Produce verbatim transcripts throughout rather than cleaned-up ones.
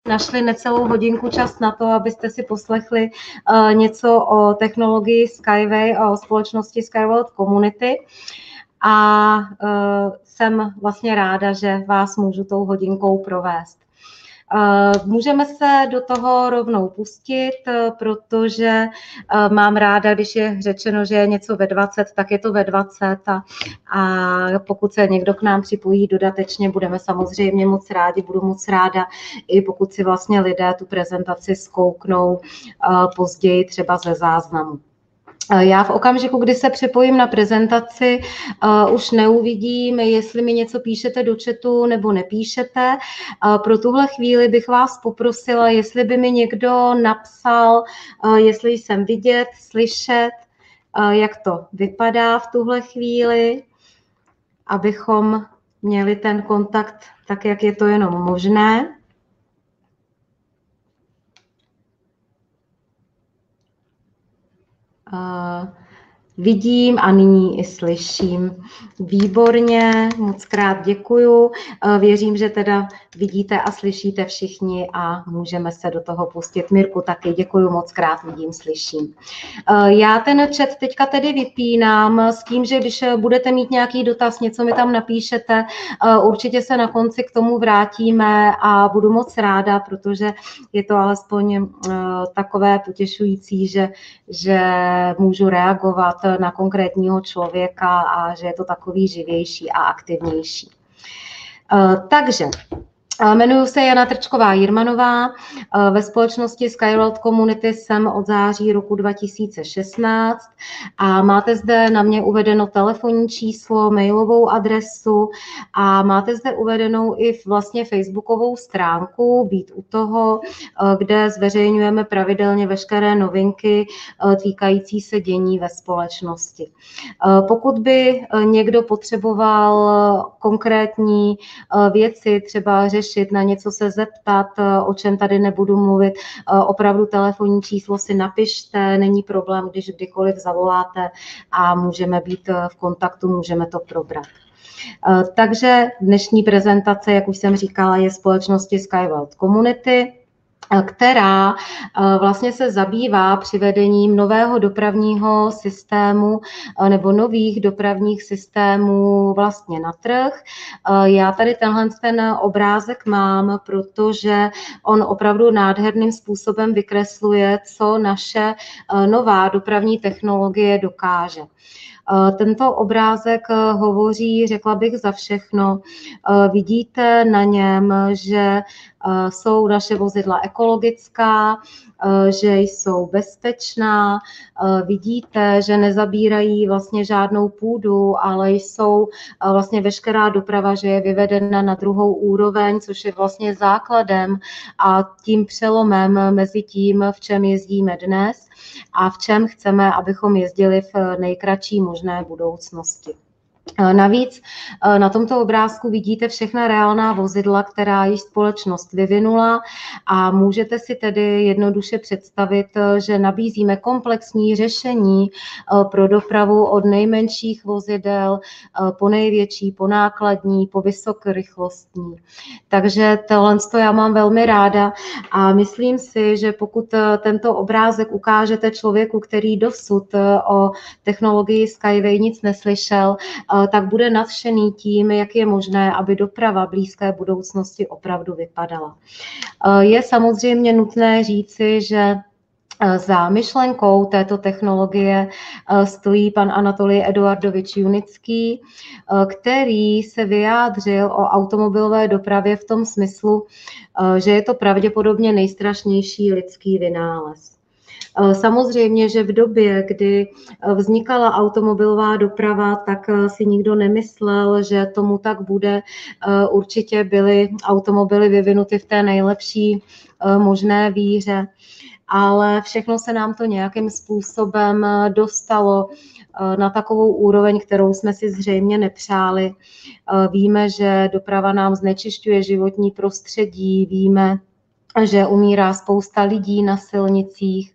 našli necelou hodinku čas na to, abyste si poslechli uh, něco o technologii Skyway a o společnosti Skyworld Community. A uh, jsem vlastně ráda, že vás můžu tou hodinkou provést. Uh, můžeme se do toho rovnou pustit, uh, protože uh, mám ráda, když je řečeno, že je něco ve dvacet, tak je to ve dvacet a, a pokud se někdo k nám připojí dodatečně, budeme samozřejmě moc rádi, budu moc ráda, i pokud si vlastně lidé tu prezentaci zkouknou uh, později třeba ze záznamu. Já v okamžiku, kdy se připojím na prezentaci, uh, už neuvidím, jestli mi něco píšete do chatu nebo nepíšete. Uh, pro tuhle chvíli bych vás poprosila, jestli by mi někdo napsal, uh, jestli jsem vidět, slyšet, uh, jak to vypadá v tuhle chvíli, abychom měli ten kontakt tak, jak je to jenom možné. Uh, vidím a nyní i slyším. Výborně, moc krát děkuju. Uh, věřím, že teda vidíte a slyšíte všichni a můžeme se do toho pustit. Mirku taky děkuju, moc krát vidím, slyším. Uh, já ten chat teďka tedy vypínám s tím, že když budete mít nějaký dotaz, něco mi tam napíšete, uh, určitě se na konci k tomu vrátíme a budu moc ráda, protože je to alespoň uh, takové potěšující, že, že můžu reagovat na konkrétního člověka a že je to takový živější a aktivnější. Takže jmenuji se Jana Trčková-Jirmanová, ve společnosti Skyworld Community jsem od září roku dva tisíce šestnáct a máte zde na mě uvedeno telefonní číslo, mailovou adresu a máte zde uvedenou i vlastně facebookovou stránku, být u toho, kde zveřejňujeme pravidelně veškeré novinky týkající se dění ve společnosti. Pokud by někdo potřeboval konkrétní věci, třeba řešit, na něco se zeptat, o čem tady nebudu mluvit, opravdu telefonní číslo si napište, není problém, když kdykoliv zavoláte a můžeme být v kontaktu, můžeme to probrat. Takže dnešní prezentace, jak už jsem říkala, je společnosti Skyworld Community, která vlastně se zabývá přivedením nového dopravního systému nebo nových dopravních systémů vlastně na trh. Já tady tenhle ten obrázek mám, protože on opravdu nádherným způsobem vykresluje, co naše nová dopravní technologie dokáže. Tento obrázek hovoří, řekla bych, za všechno. Vidíte na něm, že jsou naše vozidla ekologická, že jsou bezpečná, vidíte, že nezabírají vlastně žádnou půdu, ale jsou vlastně veškerá doprava, že je vyvedena na druhou úroveň, což je vlastně základem a tím přelomem mezi tím, v čem jezdíme dnes a v čem chceme, abychom jezdili v nejkratší možné budoucnosti. Navíc na tomto obrázku vidíte všechna reálná vozidla, která již společnost vyvinula a můžete si tedy jednoduše představit, že nabízíme komplexní řešení pro dopravu od nejmenších vozidel po největší, po nákladní, po vysokorychlostní. Takže tohle já mám velmi ráda a myslím si, že pokud tento obrázek ukážete člověku, který dosud o technologii Skyway nic neslyšel, tak bude nadšený tím, jak je možné, aby doprava blízké budoucnosti opravdu vypadala. Je samozřejmě nutné říci, že za myšlenkou této technologie stojí pan Anatolij Eduardovič Junický, který se vyjádřil o automobilové dopravě v tom smyslu, že je to pravděpodobně nejstrašnější lidský vynález. Samozřejmě, že v době, kdy vznikala automobilová doprava, tak si nikdo nemyslel, že tomu tak bude. Určitě byly automobily vyvinuty v té nejlepší možné víře, ale všechno se nám to nějakým způsobem dostalo na takovou úroveň, kterou jsme si zřejmě nepřáli. Víme, že doprava nám znečišťuje životní prostředí, víme, že umírá spousta lidí na silnicích.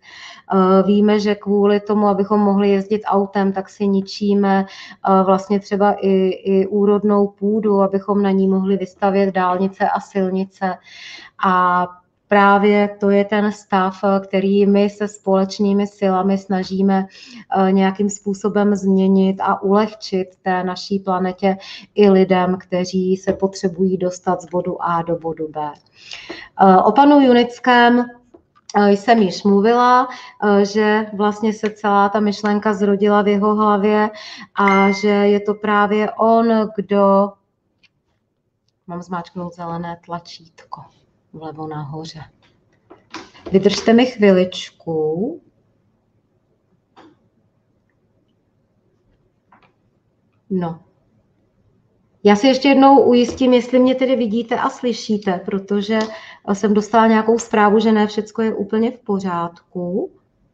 Víme, že kvůli tomu, abychom mohli jezdit autem, tak si ničíme vlastně třeba i, i úrodnou půdu, abychom na ní mohli vystavět dálnice a silnice. A právě to je ten stav, který my se společnými silami snažíme nějakým způsobem změnit a ulehčit té naší planetě i lidem, kteří se potřebují dostat z bodu A do bodu B. O panu Junickém jsem již mluvila, že vlastně se celá ta myšlenka zrodila v jeho hlavě a že je to právě on, kdo... Mám zmáčknout zelené tlačítko vlevo nahoře. Vydržte mi chviličku. No. Já si ještě jednou ujistím, jestli mě tedy vidíte a slyšíte, protože jsem dostala nějakou zprávu, že ne všecko je úplně v pořádku.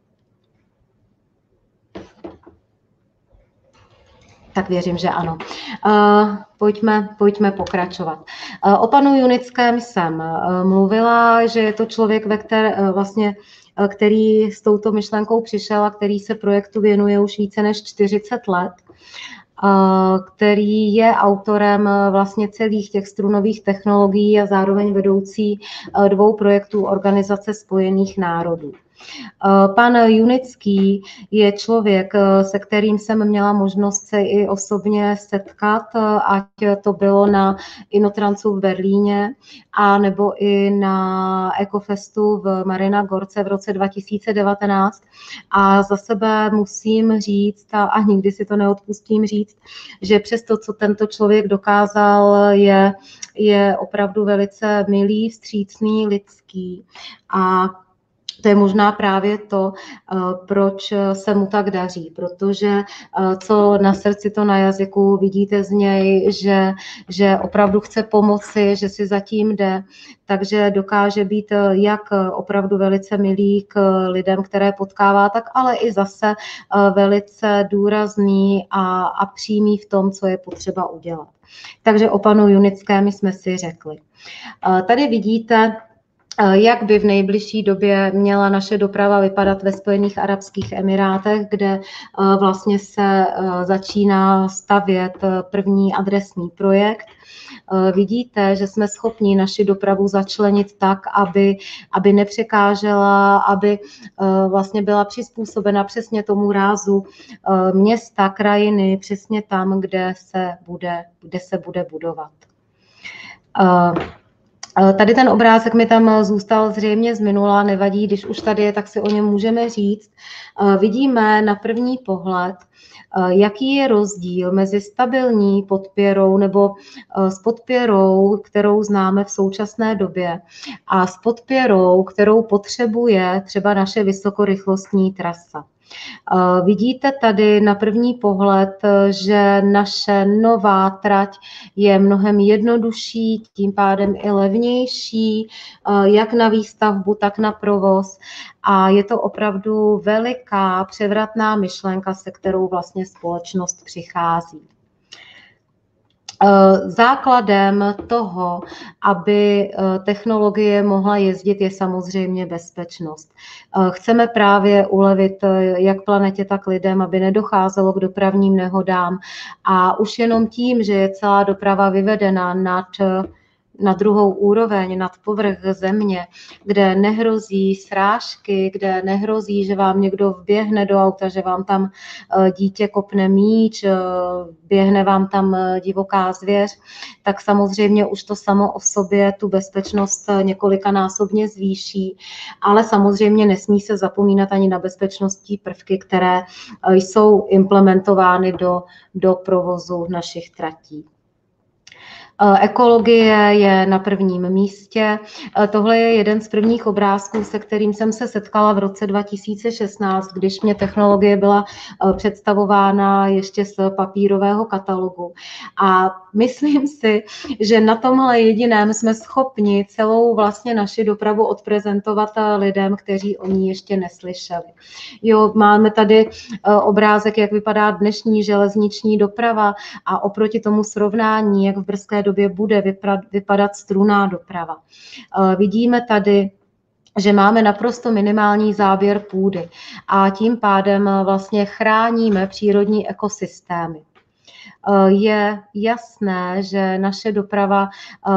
Tak věřím, že ano. Uh, pojďme, pojďme pokračovat. Uh, o panu Junickém jsem uh, mluvila, že je to člověk, ve které, uh, vlastně, uh, který s touto myšlenkou přišel a který se projektu věnuje už více než čtyřicet let. Který je autorem vlastně celých těch strunových technologií a zároveň vedoucí dvou projektů Organizace spojených národů. Pan Junický je člověk, se kterým jsem měla možnost se i osobně setkat, ať to bylo na Inotransu v Berlíně, a nebo i na Ecofestu v Marina Gorce v roce dva tisíce devatenáct. A za sebe musím říct, a, a nikdy si to neodpustím říct, že přesto, co tento člověk dokázal, je, je opravdu velice milý, vstřícný, lidský. A to je možná právě to, proč se mu tak daří, protože co na srdci, to na jazyku, vidíte z něj, že, že opravdu chce pomoci, že si zatím jde, takže dokáže být jak opravdu velice milý k lidem, které potkává, tak ale i zase velice důrazný a, a přímý v tom, co je potřeba udělat. Takže o panu Junickém jsme si řekli. Tady vidíte, jak by v nejbližší době měla naše doprava vypadat ve Spojených arabských emirátech, kde vlastně se začíná stavět první adresní projekt. Vidíte, že jsme schopni naši dopravu začlenit tak, aby, aby nepřekážela, aby vlastně byla přizpůsobena přesně tomu rázu města, krajiny, přesně tam, kde se bude, kde se bude budovat. Tady ten obrázek mi tam zůstal zřejmě z minula, nevadí, když už tady je, tak si o něm můžeme říct. Vidíme na první pohled, jaký je rozdíl mezi stabilní podpěrou nebo s podpěrou, kterou známe v současné době, a s podpěrou, kterou potřebuje třeba naše vysokorychlostní trasa. Vidíte tady na první pohled, že naše nová trať je mnohem jednodušší, tím pádem i levnější, jak na výstavbu, tak na provoz. A je to opravdu veliká převratná myšlenka, se kterou vlastně společnost přichází. Základem toho, aby technologie mohla jezdit, je samozřejmě bezpečnost. Chceme právě ulevit jak planetě, tak lidem, aby nedocházelo k dopravním nehodám. A už jenom tím, že je celá doprava vyvedena nad na druhou úroveň, nad povrch země, kde nehrozí srážky, kde nehrozí, že vám někdo vběhne do auta, že vám tam dítě kopne míč, běhne vám tam divoká zvěř, tak samozřejmě už to samo o sobě tu bezpečnost několikanásobně zvýší, ale samozřejmě nesmí se zapomínat ani na bezpečnostní prvky, které jsou implementovány do, do provozu našich tratí. Ekologie je na prvním místě. Tohle je jeden z prvních obrázků, se kterým jsem se setkala v roce dva tisíce šestnáct, když mě technologie byla představována ještě z papírového katalogu. A myslím si, že na tomhle jediném jsme schopni celou vlastně naši dopravu odprezentovat lidem, kteří o ní ještě neslyšeli. Jo, máme tady obrázek, jak vypadá dnešní železniční doprava, a oproti tomu srovnání, jak v brzké době bude vypadat strunná doprava. Vidíme tady, že máme naprosto minimální záběr půdy a tím pádem vlastně chráníme přírodní ekosystémy. Je jasné, že naše doprava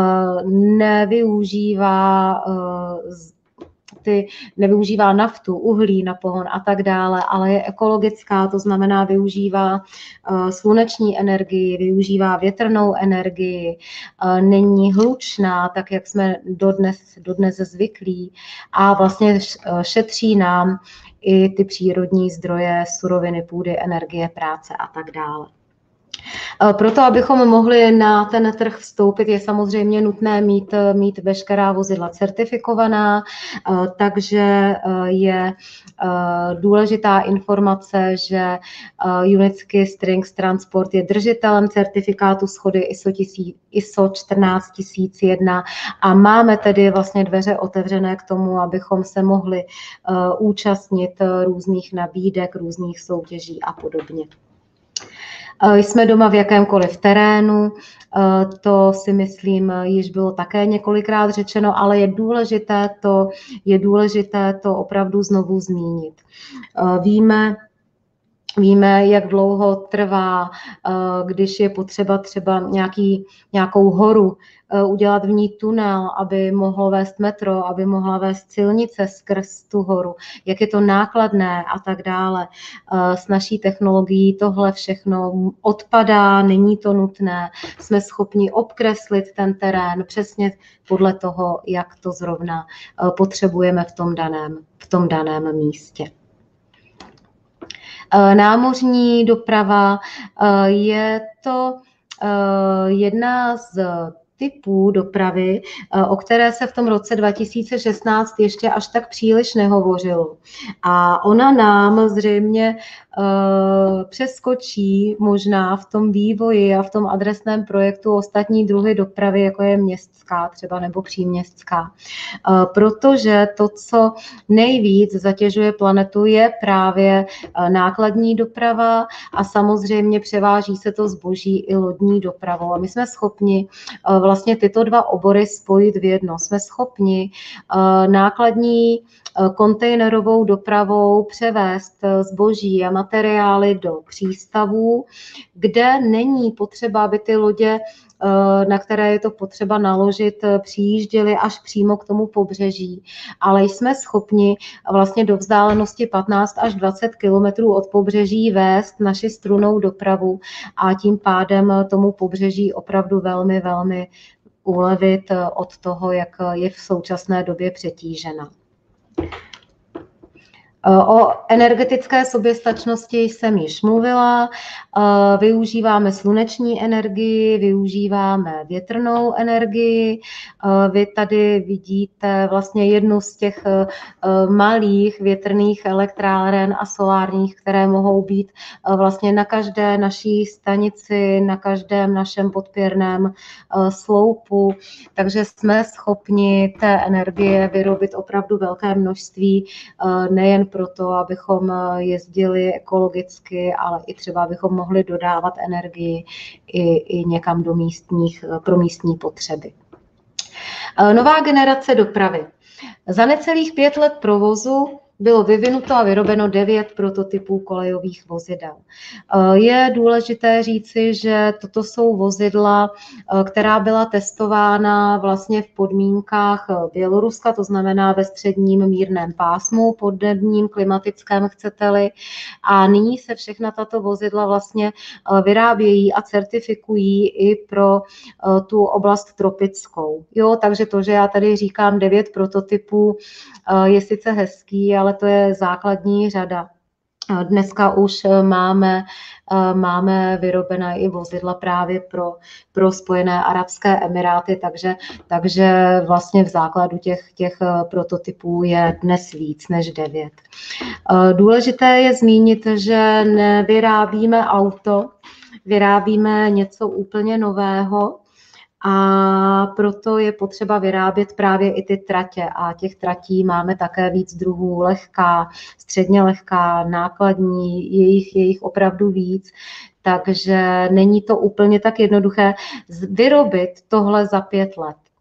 nevyužívá ty, nevyužívá naftu, uhlí na pohon a tak dále, ale je ekologická, to znamená využívá sluneční energii, využívá větrnou energii, není hlučná, tak jak jsme dodnes, dodnes zvyklí a vlastně šetří nám i ty přírodní zdroje, suroviny, půdy, energie, práce a tak dále. Proto, abychom mohli na ten trh vstoupit, je samozřejmě nutné mít, mít veškerá vozidla certifikovaná, takže je důležitá informace, že Unitsky Strings Transport je držitelem certifikátu shody I S O čtrnáct tisíc jedna a máme tedy vlastně dveře otevřené k tomu, abychom se mohli účastnit různých nabídek, různých soutěží a podobně. Jsme doma v jakémkoliv terénu, to si myslím již bylo také několikrát řečeno, ale je důležité to, je důležité to opravdu znovu zmínit. Víme, Víme, jak dlouho trvá, když je potřeba třeba nějaký, nějakou horu udělat v ní tunel, aby mohlo vést metro, aby mohla vést silnice skrz tu horu, jak je to nákladné a tak dále. S naší technologií tohle všechno odpadá, není to nutné, jsme schopni obkreslit ten terén přesně podle toho, jak to zrovna potřebujeme v tom daném, v tom daném místě. Námořní doprava je to jedna z typů dopravy, o které se v tom roce dva tisíce šestnáct ještě až tak příliš nehovořilo. A ona nám zřejmě přeskočí možná v tom vývoji a v tom adresném projektu ostatní druhy dopravy, jako je městská třeba nebo příměstská. Protože to, co nejvíc zatěžuje planetu, je právě nákladní doprava a samozřejmě převáží se to zboží i lodní dopravou. A my jsme schopni vlastně tyto dva obory spojit v jedno. Jsme schopni nákladní kontejnerovou dopravou převést zboží a materiály do přístavů, kde není potřeba, aby ty lodě, na které je to potřeba naložit, přijížděly až přímo k tomu pobřeží. Ale jsme schopni vlastně do vzdálenosti patnáct až dvacet kilometrů od pobřeží vést naši strunnou dopravu a tím pádem tomu pobřeží opravdu velmi, velmi ulevit od toho, jak je v současné době přetížena. O energetické soběstačnosti jsem již mluvila. Využíváme sluneční energii, využíváme větrnou energii. Vy tady vidíte vlastně jednu z těch malých větrných elektráren a solárních, které mohou být vlastně na každé naší stanici, na každém našem podpěrném sloupu. Takže jsme schopni té energie vyrobit opravdu velké množství, nejen proto, abychom jezdili ekologicky, ale i třeba abychom mohli dodávat energii i, i někam do místních, pro místní potřeby. Nová generace dopravy. Za necelých pět let provozu bylo vyvinuto a vyrobeno devět prototypů kolejových vozidel. Je důležité říci, že toto jsou vozidla, která byla testována vlastně v podmínkách Běloruska, to znamená ve středním mírném pásmu, podnebním, klimatickém, chcete-li. A nyní se všechna tato vozidla vlastně vyrábějí a certifikují i pro tu oblast tropickou. Jo, takže to, že já tady říkám devět prototypů, je sice hezký, ale to je základní řada. Dneska už máme, máme vyrobené i vozidla právě pro, pro Spojené arabské emiráty, takže, takže vlastně v základu těch, těch prototypů je dnes víc než devět. Důležité je zmínit, že nevyrábíme auto, vyrábíme něco úplně nového, a proto je potřeba vyrábět právě i ty tratě a těch tratí máme také víc druhů, lehká, středně lehká, nákladní, jejich, jejich opravdu víc, takže není to úplně tak jednoduché vyrobit tohle za pět let.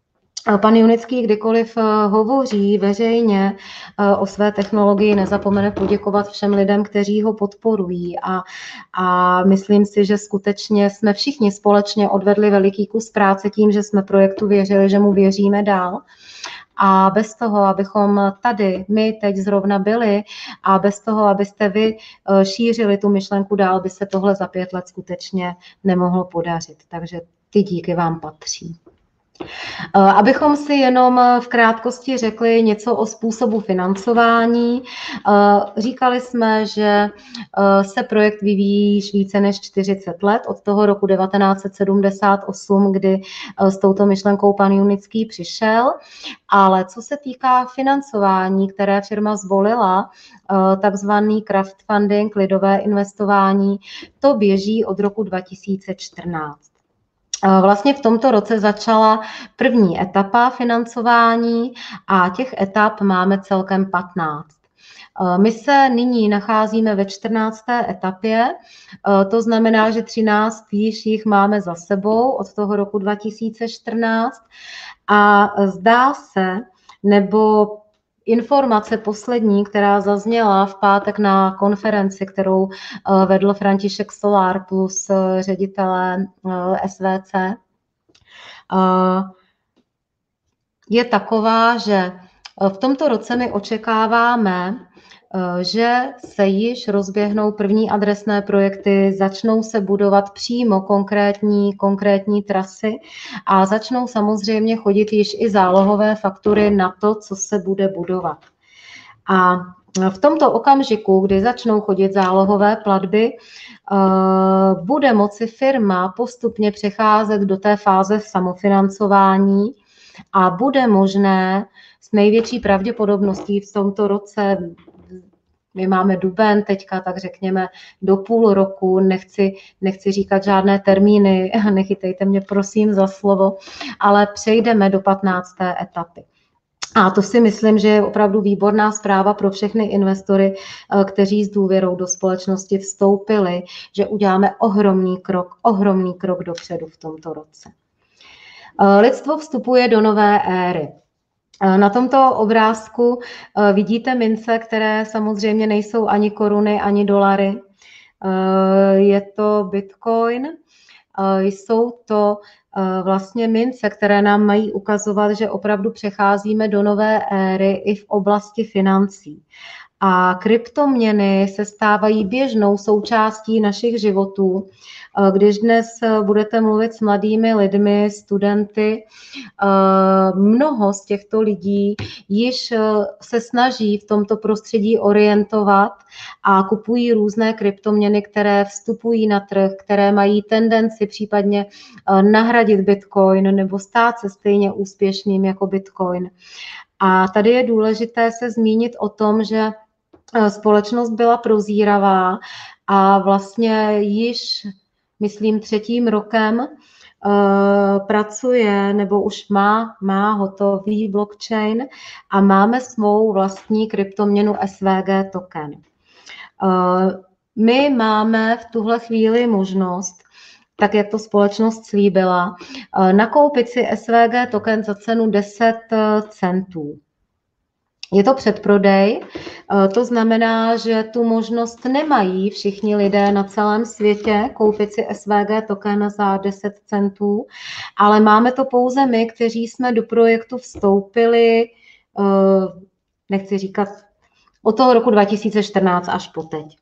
Pan Junický kdykoliv hovoří veřejně o své technologii, nezapomene poděkovat všem lidem, kteří ho podporují. A, a myslím si, že skutečně jsme všichni společně odvedli veliký kus práce tím, že jsme projektu věřili, že mu věříme dál. A bez toho, abychom tady my teď zrovna byli a bez toho, abyste vy šířili tu myšlenku dál, by se tohle za pět let skutečně nemohlo podařit. Takže ty díky vám patří. Abychom si jenom v krátkosti řekli něco o způsobu financování. Říkali jsme, že se projekt vyvíjí již více než čtyřicet let, od toho roku devatenáct set sedmdesát osm, kdy s touto myšlenkou pan Junický přišel. Ale co se týká financování, které firma zvolila, takzvaný crowdfunding, lidové investování, to běží od roku dva tisíce čtrnáct. Vlastně v tomto roce začala první etapa financování a těch etap máme celkem patnáct. My se nyní nacházíme ve čtrnácté etapě, to znamená, že třináct již jich máme za sebou od toho roku dva tisíce čtrnáct a zdá se, nebo informace poslední, která zazněla v pátek na konferenci, kterou vedl František Solár plus ředitelé S V C, je taková, že v tomto roce my očekáváme, že se již rozběhnou první adresné projekty, začnou se budovat přímo konkrétní, konkrétní trasy a začnou samozřejmě chodit již i zálohové faktury na to, co se bude budovat. A v tomto okamžiku, kdy začnou chodit zálohové platby, bude moci firma postupně přecházet do té fáze samofinancování a bude možné s největší pravděpodobností v tomto roce, my máme duben teďka, tak řekněme do půl roku, nechci, nechci říkat žádné termíny, nechytejte mě prosím za slovo, ale přejdeme do patnácté etapy. A to si myslím, že je opravdu výborná zpráva pro všechny investory, kteří s důvěrou do společnosti vstoupili, že uděláme ohromný krok, ohromný krok dopředu v tomto roce. Lidstvo vstupuje do nové éry. Na tomto obrázku vidíte mince, které samozřejmě nejsou ani koruny, ani dolary. Je to Bitcoin. Jsou to vlastně mince, které nám mají ukazovat, že opravdu přecházíme do nové éry i v oblasti financí. A kryptoměny se stávají běžnou součástí našich životů. Když dnes budete mluvit s mladými lidmi, studenty, mnoho z těchto lidí již se snaží v tomto prostředí orientovat a kupují různé kryptoměny, které vstupují na trh, které mají tendenci případně nahradit Bitcoin nebo stát se stejně úspěšným jako Bitcoin. A tady je důležité se zmínit o tom, že společnost byla prozíravá a vlastně již, myslím, třetím rokem uh, pracuje nebo už má, má hotový blockchain a máme svou vlastní kryptoměnu S V G token. Uh, my máme v tuhle chvíli možnost, tak jak to společnost slíbila, uh, nakoupit si S V G token za cenu deset centů. Je to předprodej, to znamená, že tu možnost nemají všichni lidé na celém světě koupit si S V G token za deset centů, ale máme to pouze my, kteří jsme do projektu vstoupili, nechci říkat, od toho roku dva tisíce čtrnáct až po teď.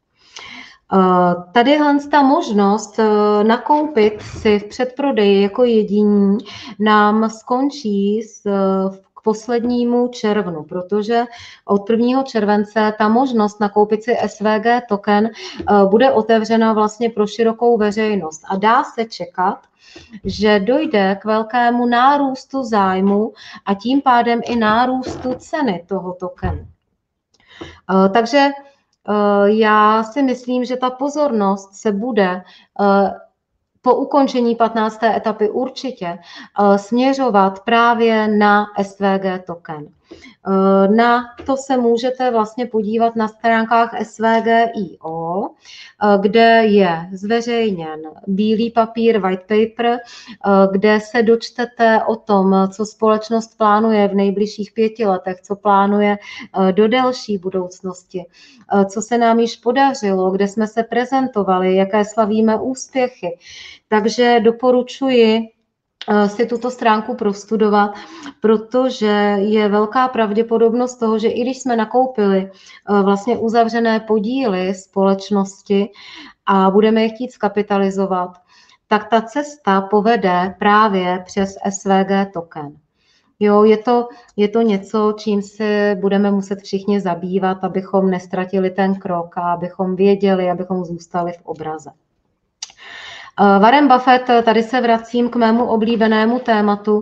Tadyhle ta možnost nakoupit si v předprodeji jako jediní nám skončí v poslednímu červnu, protože od prvního července ta možnost nakoupit si S V G token bude otevřena vlastně pro širokou veřejnost a dá se čekat, že dojde k velkému nárůstu zájmu a tím pádem i nárůstu ceny toho tokenu. Takže já si myslím, že ta pozornost se bude po ukončení patnácté etapy určitě směřovat právě na S V G token. Na to se můžete vlastně podívat na stránkách S V G I O, kde je zveřejněn bílý papír, white paper, kde se dočtete o tom, co společnost plánuje v nejbližších pěti letech, co plánuje do delší budoucnosti, co se nám již podařilo, kde jsme se prezentovali, jaké slavíme úspěchy. Takže doporučuji si tuto stránku prostudovat, protože je velká pravděpodobnost toho, že i když jsme nakoupili vlastně uzavřené podíly společnosti a budeme je chtít skapitalizovat, tak ta cesta povede právě přes S V G token. Jo, je to, je to něco, čím se budeme muset všichni zabývat, abychom nestratili ten krok a abychom věděli, abychom zůstali v obraze. Warren Buffett, tady se vracím k mému oblíbenému tématu,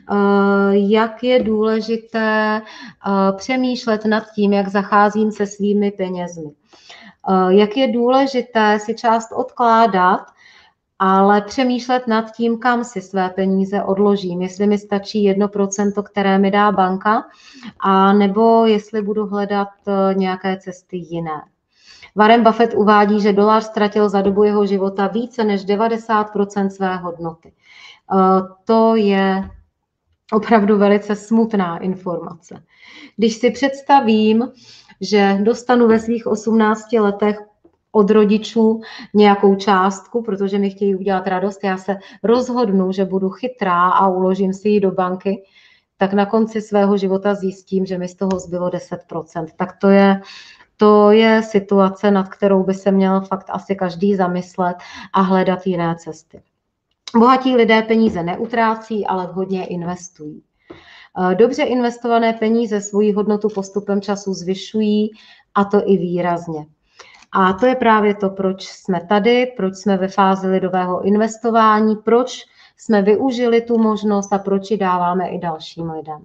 jak je důležité přemýšlet nad tím, jak zacházím se svými penězmi. Jak je důležité si část odkládat, ale přemýšlet nad tím, kam si své peníze odložím, jestli mi stačí jedno procento, které mi dá banka, a nebo jestli budu hledat nějaké cesty jiné. Warren Buffett uvádí, že dolar ztratil za dobu jeho života více než devadesát procent své hodnoty. To je opravdu velice smutná informace. Když si představím, že dostanu ve svých osmnácti letech od rodičů nějakou částku, protože mi chtějí udělat radost, já se rozhodnu, že budu chytrá a uložím si ji do banky, tak na konci svého života zjistím, že mi z toho zbylo deset procent. Tak to je, to je situace, nad kterou by se měl fakt asi každý zamyslet a hledat jiné cesty. Bohatí lidé peníze neutrácí, ale vhodně investují. Dobře investované peníze svoji hodnotu postupem času zvyšují, a to i výrazně. A to je právě to, proč jsme tady, proč jsme ve fázi lidového investování, proč jsme využili tu možnost a proč ji dáváme i dalším lidem.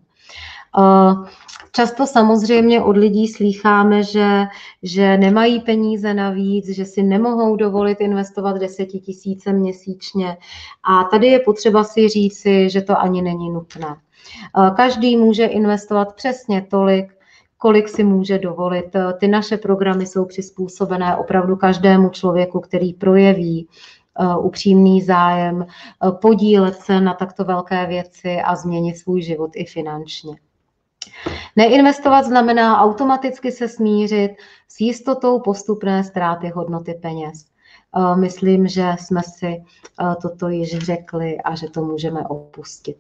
Často samozřejmě od lidí slýcháme, že, že nemají peníze navíc, že si nemohou dovolit investovat desetitisíce měsíčně. A tady je potřeba si říci, že to ani není nutné. Každý může investovat přesně tolik, kolik si může dovolit. Ty naše programy jsou přizpůsobené opravdu každému člověku, který projeví upřímný zájem podílet se na takto velké věci a změnit svůj život i finančně. Neinvestovat znamená automaticky se smířit s jistotou postupné ztráty hodnoty peněz. Myslím, že jsme si toto již řekli a že to můžeme opustit.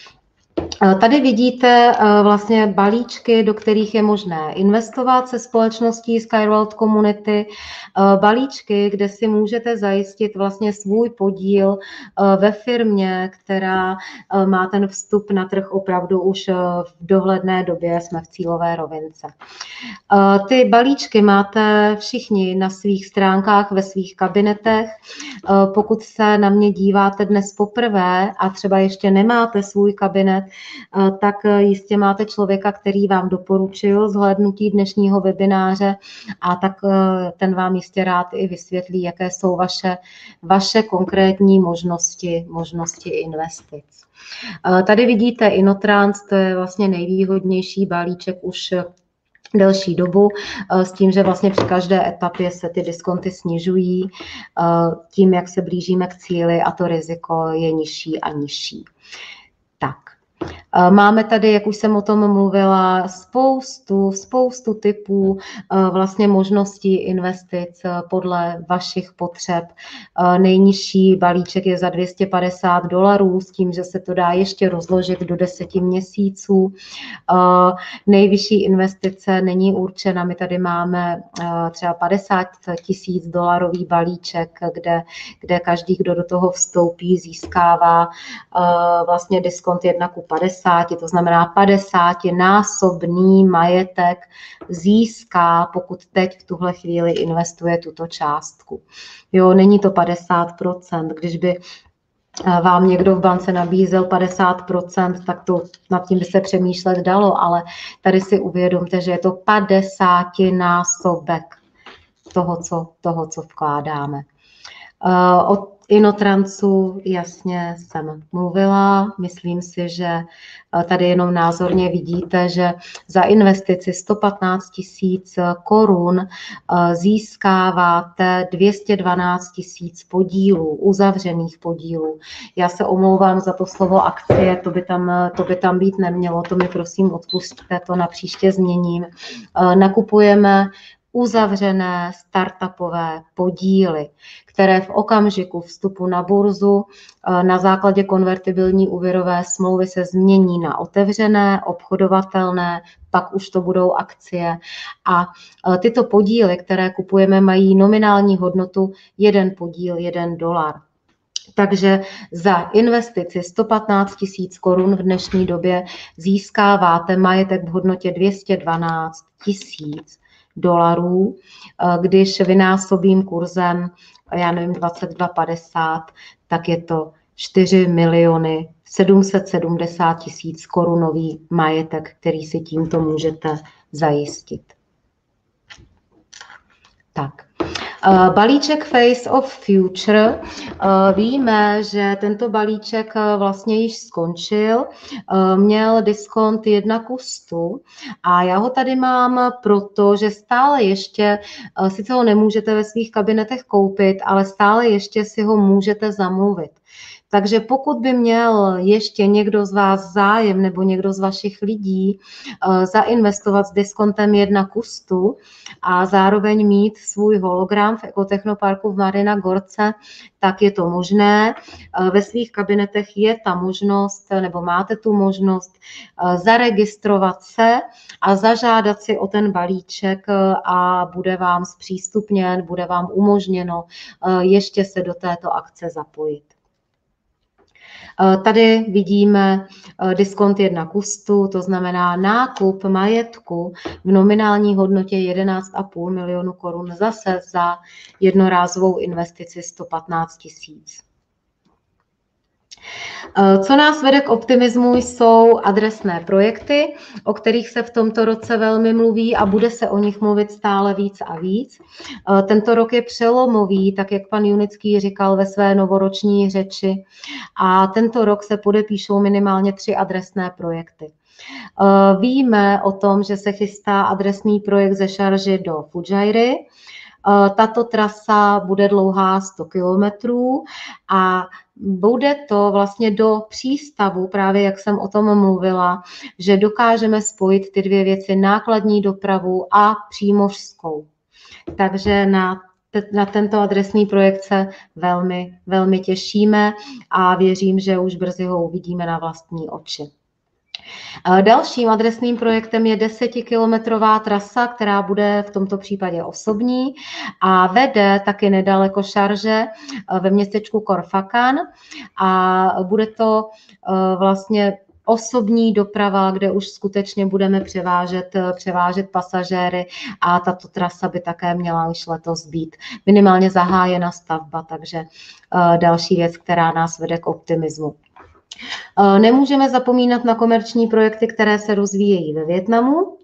Tady vidíte vlastně balíčky, do kterých je možné investovat se společností Skyworld Community. Balíčky, kde si můžete zajistit vlastně svůj podíl ve firmě, která má ten vstup na trh opravdu už v dohledné době, jsme v cílové rovince. Ty balíčky máte všichni na svých stránkách, ve svých kabinetech. Pokud se na mě díváte dnes poprvé a třeba ještě nemáte svůj kabinet, tak jistě máte člověka, který vám doporučil zhlédnutí dnešního webináře, a tak ten vám jistě rád i vysvětlí, jaké jsou vaše, vaše konkrétní možnosti, možnosti investic. Tady vidíte InnoTrans, to je vlastně nejvýhodnější balíček už delší dobu, s tím, že vlastně při každé etapě se ty diskonty snižují tím, jak se blížíme k cíli, a to riziko je nižší a nižší. Tak. Máme tady, jak už jsem o tom mluvila, spoustu, spoustu typů vlastně možností investic podle vašich potřeb. Nejnižší balíček je za dvě stě padesát dolarů s tím, že se to dá ještě rozložit do deseti měsíců. Nejvyšší investice není určena. My tady máme třeba padesát tisíc dolarový balíček, kde, kde každý, kdo do toho vstoupí, získává vlastně diskont jedna ku padesáti, to znamená padesátinásobný majetek získá, pokud teď v tuhle chvíli investuje tuto částku. Jo, není to padesát procent, když by vám někdo v bance nabízel padesát procent, tak to nad tím by se přemýšlet dalo, ale tady si uvědomte, že je to padesátinásobek toho, co, toho, co vkládáme. Od Inotransu jasně jsem mluvila. Myslím si, že tady jenom názorně vidíte, že za investici sto patnáct tisíc korun získáváte dvě stě dvanáct tisíc podílů, uzavřených podílů. Já se omlouvám za to slovo akcie, to by tam, to by tam být nemělo, to mi prosím odpustíte, to na příště změním. Nakupujeme uzavřené startupové podíly, které v okamžiku vstupu na burzu na základě konvertibilní úvěrové smlouvy se změní na otevřené, obchodovatelné, pak už to budou akcie. A tyto podíly, které kupujeme, mají nominální hodnotu jeden podíl, jeden dolar. Takže za investici sto patnáct tisíc korun v dnešní době získáváte majetek v hodnotě dvě stě dvanáct tisíc dolarů, když vynásobím kurzem, já nevím, dvacet dva padesát, tak je to čtyři miliony sedm set sedmdesát tisíc korunový majetek, který si tímto můžete zajistit. Tak. Balíček Face of Future. Víme, že tento balíček vlastně již skončil. Měl diskont jedna ku stu a já ho tady mám proto, že stále ještě, sice ho nemůžete ve svých kabinetech koupit, ale stále ještě si ho můžete zamluvit. Takže pokud by měl ještě někdo z vás zájem nebo někdo z vašich lidí zainvestovat s diskontem jedna ku stu a zároveň mít svůj hologram v Ekotechnoparku v Marina Gorce, tak je to možné. Ve svých kabinetech je ta možnost, nebo máte tu možnost zaregistrovat se a zažádat si o ten balíček a bude vám zpřístupněn, bude vám umožněno ještě se do této akce zapojit. Tady vidíme diskont jedna ku stu, to znamená nákup majetku v nominální hodnotě jedenáct a půl milionu korun zase za jednorázovou investici sto patnáct tisíc. Co nás vede k optimismu, jsou adresné projekty, o kterých se v tomto roce velmi mluví a bude se o nich mluvit stále víc a víc. Tento rok je přelomový, tak jak pan Junický říkal ve své novoroční řeči, a tento rok se podepíšou minimálně tři adresné projekty. Víme o tom, že se chystá adresný projekt ze Šarži do Fudžajry. Tato trasa bude dlouhá sto kilometrů a bude to vlastně do přístavu, právě jak jsem o tom mluvila, že dokážeme spojit ty dvě věci, nákladní dopravu a přímořskou. Takže na, na tento adresný projekt se velmi, velmi těšíme a věřím, že už brzy ho uvidíme na vlastní oči. Dalším adresným projektem je desetikilometrová trasa, která bude v tomto případě osobní a vede taky nedaleko Šarže ve městečku Korfakan a bude to vlastně osobní doprava, kde už skutečně budeme převážet, převážet pasažéry a tato trasa by také měla už letos být minimálně zahájena stavba, takže další věc, která nás vede k optimismu. Nemůžeme zapomínat na komerční projekty, které se rozvíjejí ve Vietnamu.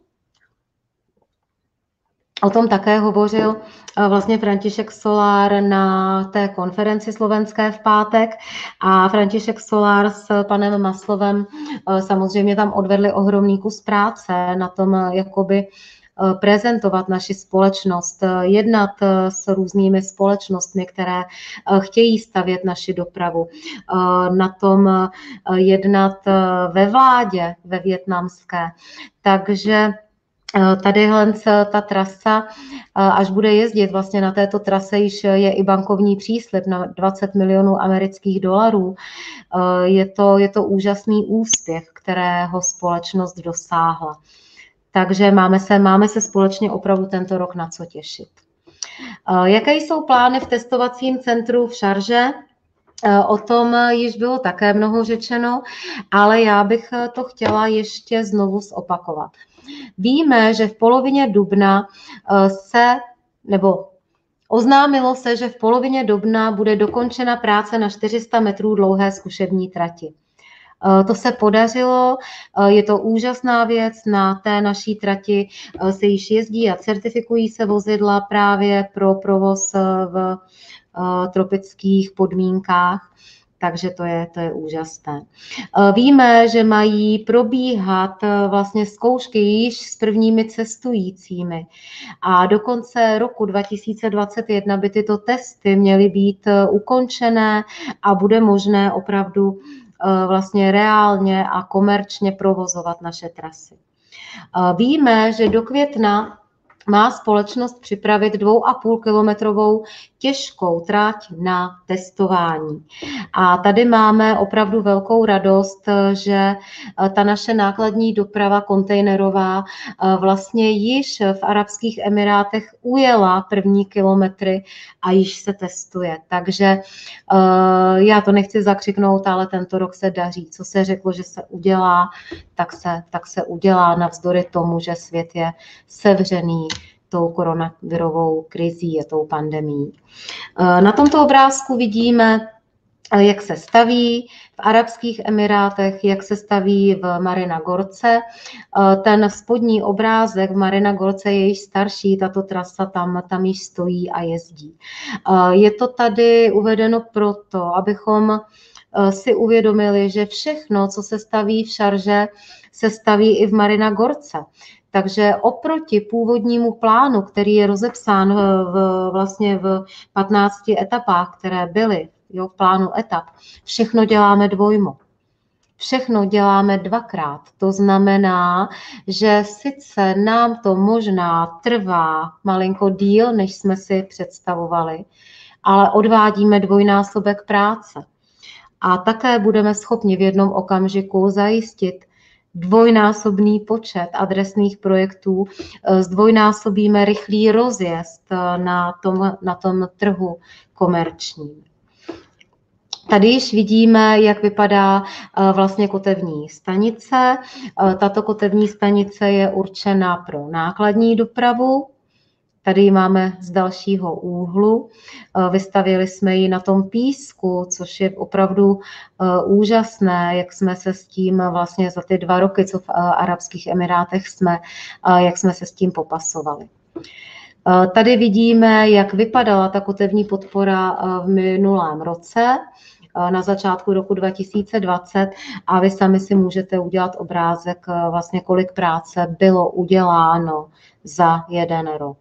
O tom také hovořil vlastně František Solár na té konferenci slovenské v pátek a František Solár s panem Maslovem samozřejmě tam odvedli ohromný kus práce na tom, jakoby prezentovat naši společnost, jednat s různými společnostmi, které chtějí stavět naši dopravu, na tom jednat ve vládě, ve vietnamské. Takže tadyhle ta trasa, až bude jezdit vlastně na této trase, již je i bankovní příslib na dvacet milionů amerických dolarů. Je to, je to úžasný úspěch, kterého společnost dosáhla. Takže máme se, máme se společně opravdu tento rok na co těšit. Jaké jsou plány v testovacím centru v Šarže? O tom již bylo také mnoho řečeno, ale já bych to chtěla ještě znovu zopakovat. Víme, že v polovině dubna se, nebo oznámilo se, že v polovině dubna bude dokončena práce na čtyři sta metrů dlouhé zkušební trati. To se podařilo, je to úžasná věc, na té naší trati se již jezdí a certifikují se vozidla právě pro provoz v tropických podmínkách. Takže to je, to je úžasné. Víme, že mají probíhat vlastně zkoušky již s prvními cestujícími a do konce roku dva tisíce dvacet jedna by tyto testy měly být ukončené a bude možné opravdu vlastně reálně a komerčně provozovat naše trasy. Víme, že do května má společnost připravit dvou a půl kilometrovou těžkou trať na testování. A tady máme opravdu velkou radost, že ta naše nákladní doprava kontejnerová vlastně již v Arabských Emirátech ujela první kilometry a již se testuje. Takže já to nechci zakřiknout, ale tento rok se daří. Co se řeklo, že se udělá, tak se, tak se udělá navzdory tomu, že svět je sevřený tou koronavirovou krizí, je tou pandemií. Na tomto obrázku vidíme, jak se staví v Arabských Emirátech, jak se staví v Marina Gorce. Ten spodní obrázek v Marina Gorce je již starší, tato trasa tam, tam již stojí a jezdí. Je to tady uvedeno proto, abychom si uvědomili, že všechno, co se staví v Šarže, se staví i v Marina Gorce. Takže oproti původnímu plánu, který je rozepsán v, vlastně v patnácti etapách, které byly jo, v plánu etap, všechno děláme dvojmo. Všechno děláme dvakrát. To znamená, že sice nám to možná trvá malinko díl, než jsme si představovali, ale odvádíme dvojnásobek práce. A také budeme schopni v jednom okamžiku zajistit dvojnásobný počet adresných projektů, zdvojnásobíme rychlý rozjezd na tom, na tom trhu komerčním. Tady již vidíme, jak vypadá vlastně kotevní stanice. Tato kotevní stanice je určena pro nákladní dopravu. Tady ji máme z dalšího úhlu. Vystavili jsme ji na tom písku, což je opravdu úžasné, jak jsme se s tím vlastně za ty dva roky, co v Arabských Emirátech jsme, jak jsme se s tím popasovali. Tady vidíme, jak vypadala ta kotevní podpora v minulém roce, na začátku roku dva tisíce dvacet a vy sami si můžete udělat obrázek, vlastně kolik práce bylo uděláno za jeden rok.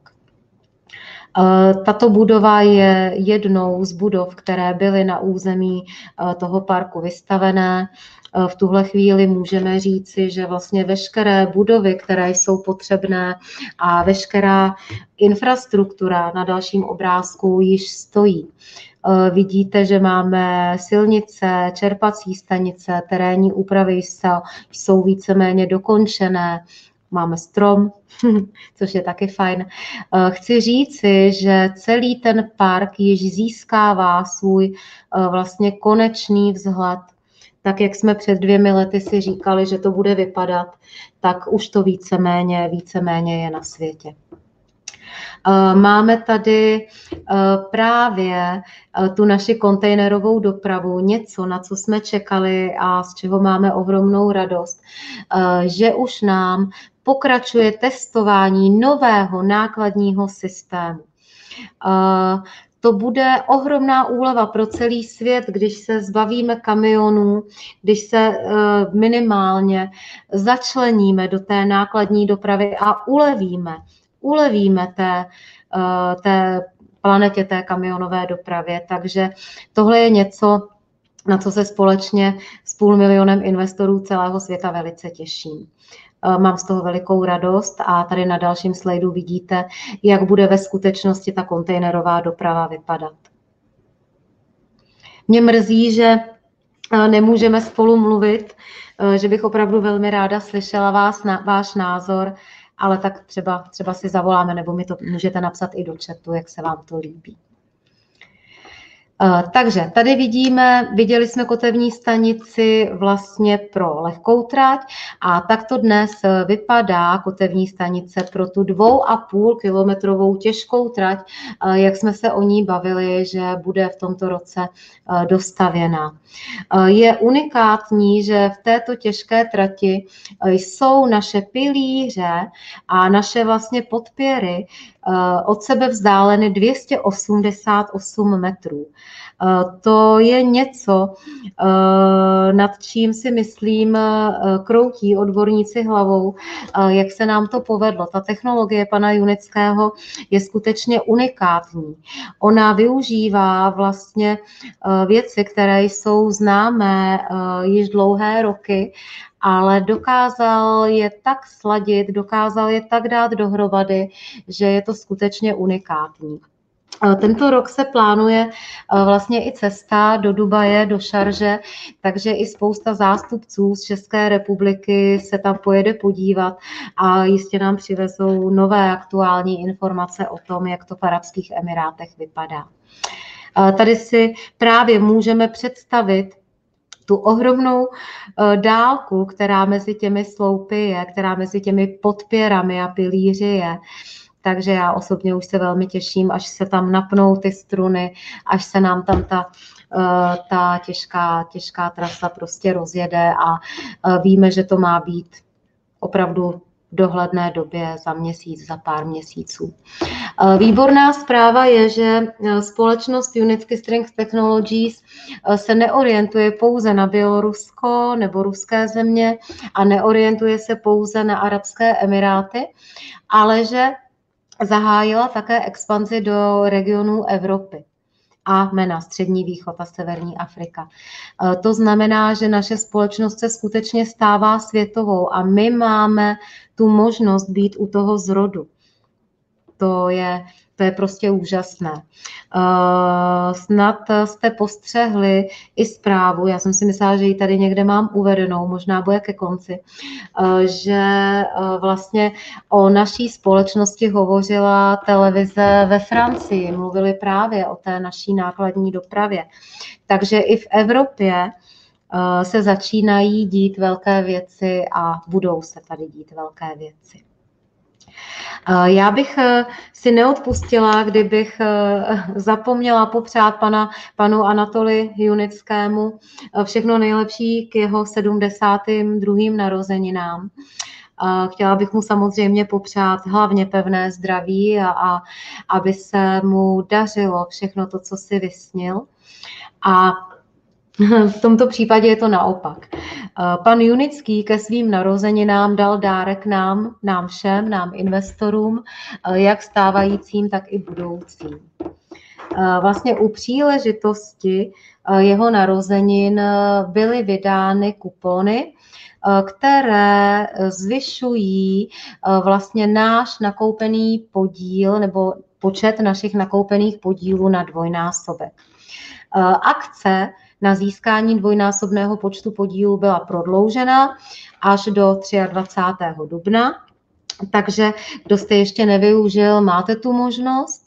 Tato budova je jednou z budov, které byly na území toho parku vystavené. V tuhle chvíli můžeme říci, že vlastně veškeré budovy, které jsou potřebné a veškerá infrastruktura na dalším obrázku již stojí. Vidíte, že máme silnice, čerpací stanice, terénní úpravy jsou, jsou víceméně dokončené. Máme strom, což je taky fajn. Chci říci, že celý ten park již získává svůj vlastně konečný vzhled. Tak jak jsme před dvěmi lety si říkali, že to bude vypadat, tak už to víceméně, víceméně je na světě. Máme tady právě tu naši kontejnerovou dopravu, něco, na co jsme čekali a z čeho máme ohromnou radost, že už nám pokračuje testování nového nákladního systému. To bude ohromná úleva pro celý svět, když se zbavíme kamionů, když se minimálně začleníme do té nákladní dopravy a ulevíme, ulevíme té, té planetě, té kamionové dopravě. Takže tohle je něco, na co se společně s půl milionem investorů celého světa velice těším. Mám z toho velikou radost a tady na dalším slajdu vidíte, jak bude ve skutečnosti ta kontejnerová doprava vypadat. Mě mrzí, že nemůžeme spolu mluvit, že bych opravdu velmi ráda slyšela vás, váš názor, ale tak třeba, třeba si zavoláme, nebo mi to můžete napsat i do chatu, jak se vám to líbí. Takže tady vidíme, viděli jsme kotevní stanici vlastně pro lehkou trať a takto dnes vypadá kotevní stanice pro tu dvou a půl kilometrovou těžkou trať, jak jsme se o ní bavili, že bude v tomto roce dostavěna. Je unikátní, že v této těžké trati jsou naše pilíře a naše vlastně podpěry od sebe vzdáleny dvě stě osmdesát osm metrů. To je něco, nad čím si myslím kroutí odborníci hlavou, jak se nám to povedlo. Ta technologie pana Junického je skutečně unikátní. Ona využívá vlastně věci, které jsou známé již dlouhé roky, ale dokázal je tak sladit, dokázal je tak dát dohromady, že je to skutečně unikátní. Tento rok se plánuje vlastně i cesta do Dubaje, do Šarže, takže i spousta zástupců z České republiky se tam pojede podívat a jistě nám přivezou nové aktuální informace o tom, jak to v Arabských Emirátech vypadá. Tady si právě můžeme představit tu ohromnou dálku, která mezi těmi sloupy je, která mezi těmi podpěrami a pilíři je. Takže já osobně už se velmi těším, až se tam napnou ty struny, až se nám tam ta, ta těžká, těžká trasa prostě rozjede a víme, že to má být opravdu v dohledné době za měsíc, za pár měsíců. Výborná zpráva je, že společnost Unicky Strength Technologies se neorientuje pouze na Bělorusko nebo ruské země a neorientuje se pouze na Arabské Emiráty, ale že zahájila také expanzi do regionů Evropy a MENA, Střední východ a Severní Afrika. To znamená, že naše společnost se skutečně stává světovou a my máme tu možnost být u toho zrodu. To je, to je prostě úžasné. Uh, snad jste postřehli i zprávu, já jsem si myslela, že ji tady někde mám uvedenou, možná bude ke konci, uh, že uh, vlastně o naší společnosti hovořila televize ve Francii, mluvili právě o té naší nákladní dopravě. Takže i v Evropě uh, se začínají dít velké věci a budou se tady dít velké věci. Já bych si neodpustila, kdybych zapomněla popřát pana, panu Anatoli Junickému všechno nejlepší k jeho sedmdesátým druhým narozeninám. Chtěla bych mu samozřejmě popřát hlavně pevné zdraví a, a aby se mu dařilo všechno to, co si vysnil. A v tomto případě je to naopak. Pan Junický ke svým narozeninám dal dárek nám, nám všem, nám investorům, jak stávajícím, tak i budoucím. Vlastně u příležitosti jeho narozenin byly vydány kupony, které zvyšují vlastně náš nakoupený podíl nebo počet našich nakoupených podílů na dvojnásobek. Akce na získání dvojnásobného počtu podílů byla prodloužena až do dvacátého třetího dubna, takže kdo jste ještě nevyužil, máte tu možnost.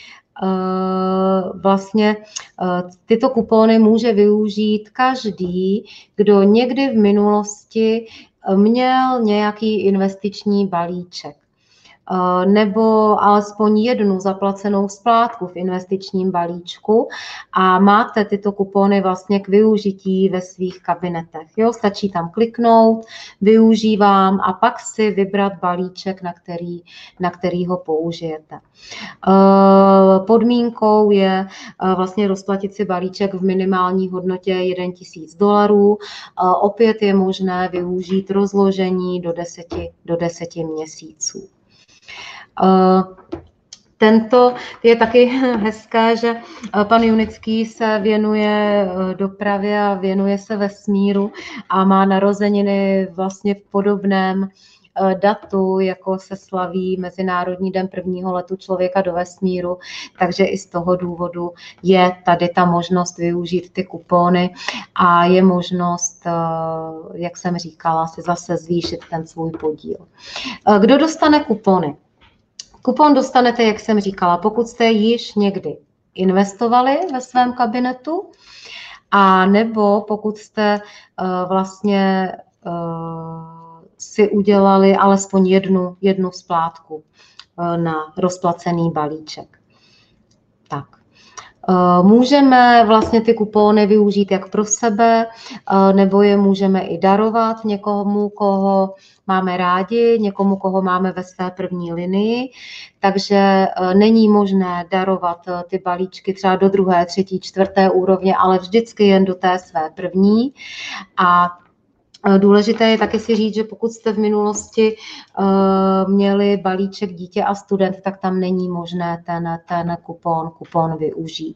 Vlastně tyto kupony může využít každý, kdo někdy v minulosti měl nějaký investiční balíček nebo alespoň jednu zaplacenou splátku v investičním balíčku a máte tyto kupony vlastně k využití ve svých kabinetech. Jo? Stačí tam kliknout, využívám a pak si vybrat balíček, na který, na který ho použijete. Podmínkou je vlastně rozplatit si balíček v minimální hodnotě jeden tisíc dolarů. Opět je možné využít rozložení do deseti, do deseti měsíců. Tento je taky hezké, že pan Junický se věnuje dopravě a věnuje se vesmíru a má narozeniny vlastně v podobném datu, jako se slaví Mezinárodní den prvního letu člověka do vesmíru, takže i z toho důvodu je tady ta možnost využít ty kupony a je možnost, jak jsem říkala, si zase zvýšit ten svůj podíl. Kdo dostane kupony? Kupon dostanete, jak jsem říkala, pokud jste již někdy investovali ve svém kabinetu, a nebo pokud jste vlastně si udělali alespoň jednu, jednu splátku na rozplacený balíček. Tak. Můžeme vlastně ty kupóny využít jak pro sebe, nebo je můžeme i darovat někomu, koho máme rádi, někomu, koho máme ve své první linii. Takže není možné darovat ty balíčky třeba do druhé, třetí, čtvrté úrovně, ale vždycky jen do té své první. A důležité je taky si říct, že pokud jste v minulosti uh, měli balíček dítě a student, tak tam není možné ten, ten kupon, kupon využít.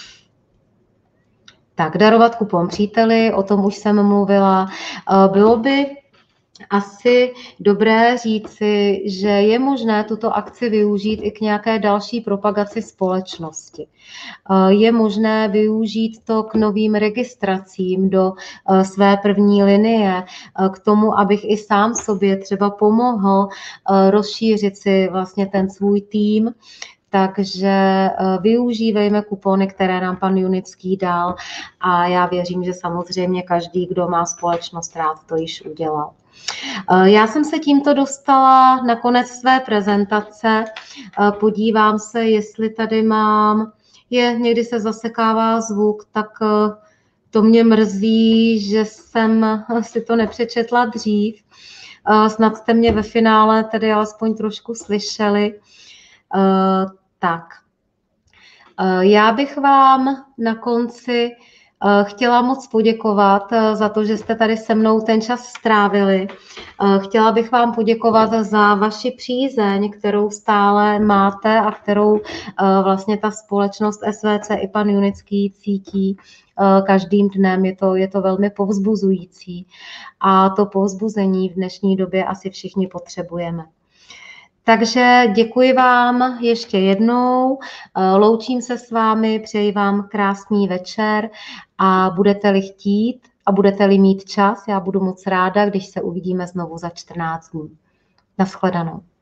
Tak, darovat kupon příteli, o tom už jsem mluvila. Uh, bylo by asi dobré říci, že je možné tuto akci využít i k nějaké další propagaci společnosti. Je možné využít to k novým registracím do své první linie, k tomu, abych i sám sobě třeba pomohl rozšířit si vlastně ten svůj tým. Takže využívejme kupony, které nám pan Junický dal, a já věřím, že samozřejmě každý, kdo má společnost rád, to již udělal. Já jsem se tímto dostala na konec své prezentace. Podívám se, jestli tady mám, je, někdy se zasekává zvuk, tak to mě mrzí, že jsem si to nepřečetla dřív. Snad jste mě ve finále tedy alespoň trošku slyšeli. Tak, já bych vám na konci chtěla moc poděkovat za to, že jste tady se mnou ten čas strávili. Chtěla bych vám poděkovat za vaši přízeň, kterou stále máte a kterou vlastně ta společnost S V C i pan Junický cítí každým dnem. Je to, je to velmi povzbuzující a to povzbuzení v dnešní době asi všichni potřebujeme. Takže děkuji vám ještě jednou, loučím se s vámi, přeji vám krásný večer a budete-li chtít a budete-li mít čas, já budu moc ráda, když se uvidíme znovu za čtrnáct dní. Naschledanou.